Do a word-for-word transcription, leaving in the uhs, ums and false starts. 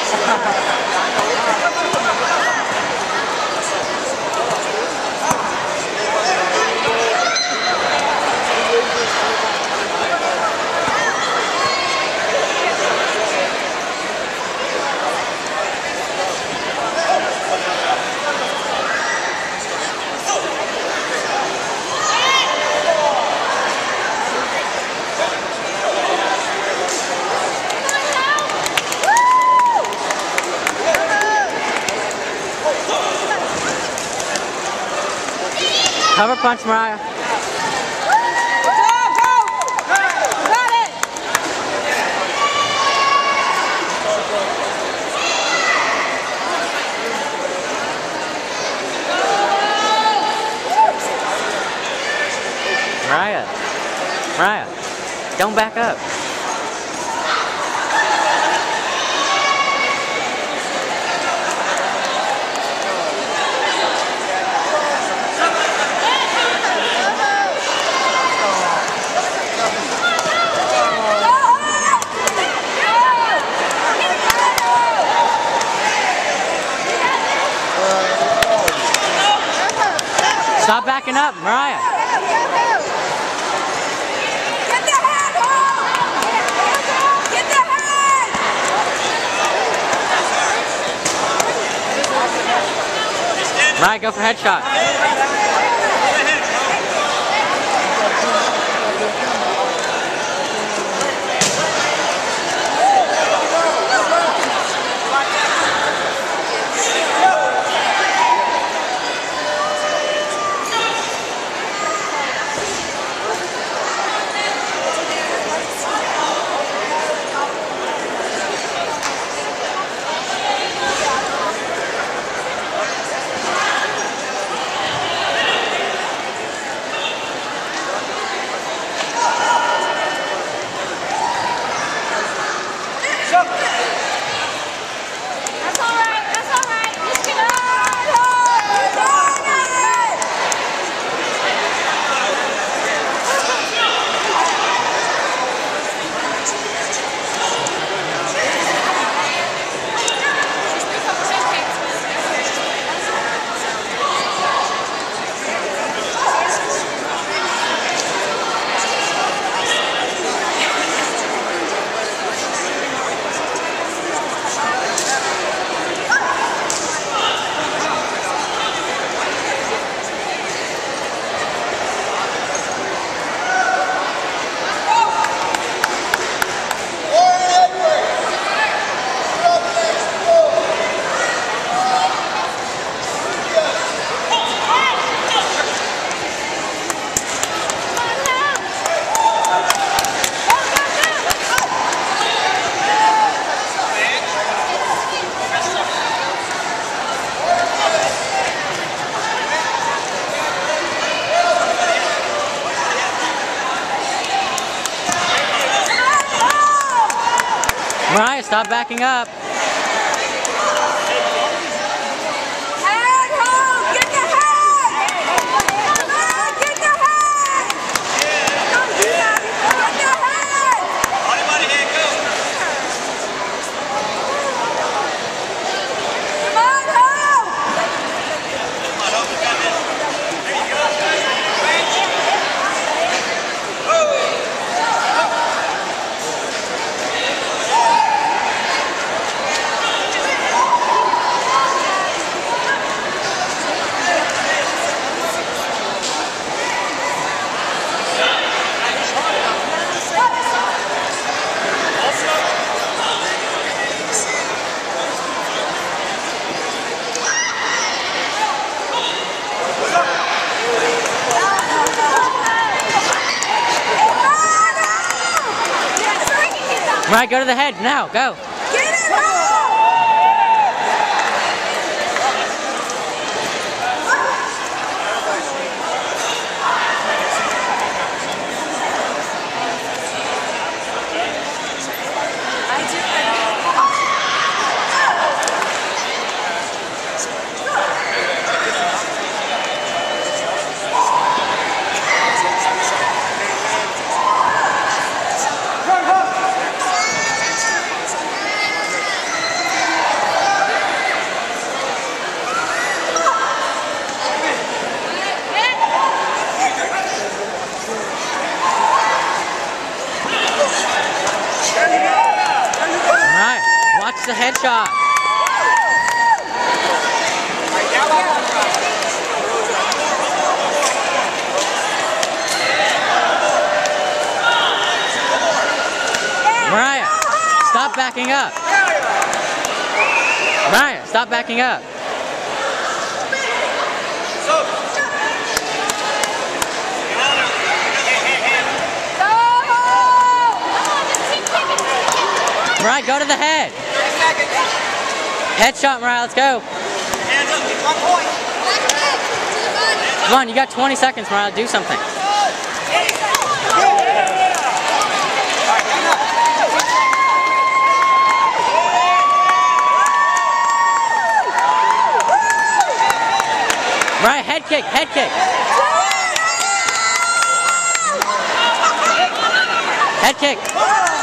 Cover punch, Mariah. Mariah. Mariah. Don't back up. Stop backing up, Mariah. Get the head home! Get the head! Mariah, go for headshot. Mariah, stop backing up. Head home! Get the head! Come on, get the head! Don't do that! Get the head! Everybody here, go! Come on, home! Come on, home, you got this. There you go. Mariah, go to the head now. Go. Get it home! a headshot. Mariah, stop backing up. Mariah, stop backing up. Mariah, go to the head. Headshot, Mariah, let's go. Come on, you got twenty seconds, Mariah, do something. Mariah, head kick, head kick. Head kick.